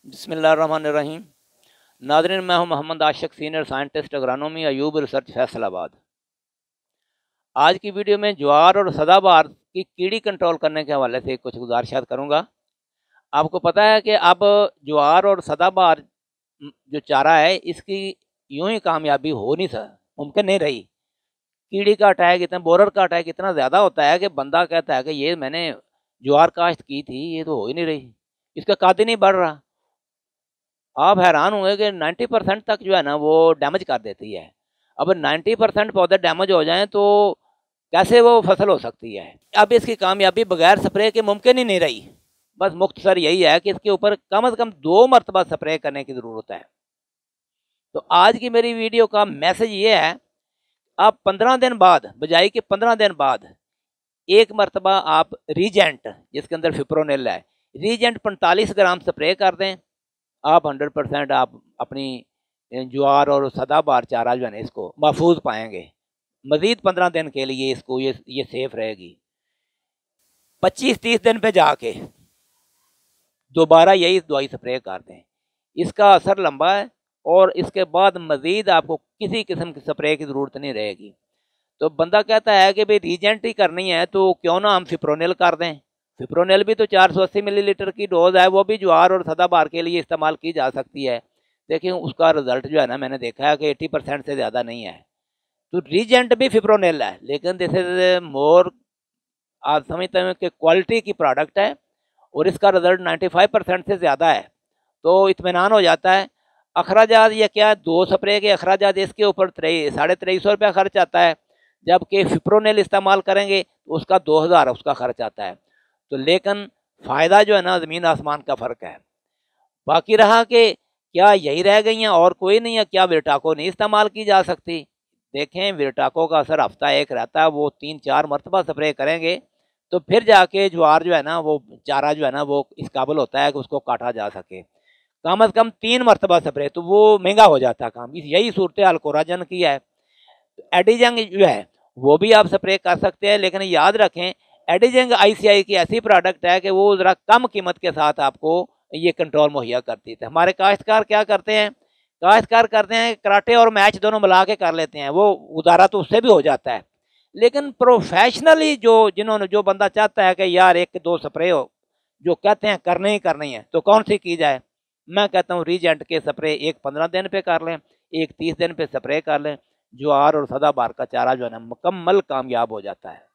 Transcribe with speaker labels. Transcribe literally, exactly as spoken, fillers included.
Speaker 1: बिस्मिल्लाहिर्रहमानिर्रहीम। नाज़रीन, मैं हूं Mohammad Ashiq, senior scientist agronomy, Ayub research, Faisalabad. आज की वीडियो में ज्वार और सदा बहार की कीड़ी कंट्रोल करने के हवाले से कुछ गुजारिशात करूंगा। आपको पता है कि अब ज्वार और सदा बहार जो चारा है, इसकी यूं ही कामयाबी हो नहीं सक मुमकिन नहीं रही। कीड़ी का अटैक इतना, बोरर का अटैक इतना ज़्यादा होता है कि बंदा कहता है कि ये मैंने ज्वार काश्त की थी, ये तो हो ही नहीं रही, इसका कद ही नहीं बढ़ रहा। आप हैरान होंगे कि नब्बे परसेंट तक जो है ना वो डैमेज कर देती है। अब नब्बे परसेंट पौधे डैमेज हो जाएं तो कैसे वो फसल हो सकती है। अब इसकी कामयाबी बगैर स्प्रे के मुमकिन ही नहीं रही। बस मुख्तसर यही है कि इसके ऊपर कम से कम दो मरतबा स्प्रे करने की ज़रूरत है। तो आज की मेरी वीडियो का मैसेज ये है, आप पंद्रह दिन बाद, बजाई के पंद्रह दिन बाद एक मरतबा आप रीजेंट, जिसके अंदर फिप्रोनिल है, रीजेंट पैंतालीस ग्राम स्प्रे कर दें। आप हंड्रेड परसेंट आप अपनी ज्वार और सदा बहार चारा जो है ना इसको महफूज पाएंगे। मज़ीद पंद्रह दिन के लिए इसको ये ये सेफ रहेगी। पच्चीस तीस दिन पे जाके दोबारा यही दवाई स्प्रे कर दें। इसका असर लंबा है और इसके बाद मज़ीद आपको किसी किस्म की स्प्रे की ज़रूरत नहीं रहेगी। तो बंदा कहता है कि भाई रीजेंट ही करनी है तो क्यों ना हम फिप्रोनिल कर दें। फिप्रोनिल भी तो चार सौ अस्सी मिलीलीटर की डोज है, वो भी ज्वार और सदा बहार के लिए इस्तेमाल की जा सकती है। लेकिन उसका रिजल्ट जो है ना, मैंने देखा है कि अस्सी परसेंट से ज़्यादा नहीं है। तो रीजेंट भी फिप्रोनिल है, लेकिन दिस इज मोर, आप समझते हैं कि क्वालिटी की प्रोडक्ट है और इसका रिजल्ट पचानवे परसेंट से ज़्यादा है। तो इत्मीनान हो जाता है। अखराजात या क्या, दो स्प्रे के अखराजात इसके ऊपर साढ़े तेईस सौ रुपया खर्च आता है, जबकि फिप्रोनिल इस्तेमाल करेंगे तो उसका दो हज़ार उसका खर्च आता है। तो लेकिन फ़ायदा जो है ना, ज़मीन आसमान का फ़र्क है। बाकी रहा कि क्या यही रह गई हैं और कोई नहीं है, क्या विरटाको नहीं इस्तेमाल की जा सकती। देखें, विरटाको का असर हफ्ता एक रहता है, वो तीन चार मरतबा स्प्रे करेंगे तो फिर जाके ज्वार जो है ना, वो चारा जो है ना वो इस काबिल होता है कि उसको काटा जा सके। कम अज़ कम तीन मरतबा स्प्रे, तो वो महंगा हो जाता है काम। यही सूरत हाल कोराजन की है। एडिजंग जो है वो भी आप स्प्रे कर सकते हैं, लेकिन याद रखें एडिजंग आईसीआई की ऐसी प्रोडक्ट है कि वो ज़रा कम कीमत के साथ आपको ये कंट्रोल मुहैया करती है। हमारे काश्तकार क्या करते हैं, काश्तकार करते हैं कराटे और मैच दोनों मिला के कर लेते हैं। वो उदारा तो उससे भी हो जाता है, लेकिन प्रोफेशनली जो जिन्होंने जो बंदा चाहता है कि यार एक दो स्प्रे हो, जो कहते हैं करने ही करनी है, तो कौन सी की जाए। मैं कहता हूँ रीजेंट के स्प्रे एक पंद्रह दिन पे कर लें, एक तीस दिन पे स्प्रे कर लें। ज्वार और सदा बहार का चारा जो है ना मुकम्मल कामयाब हो जाता है।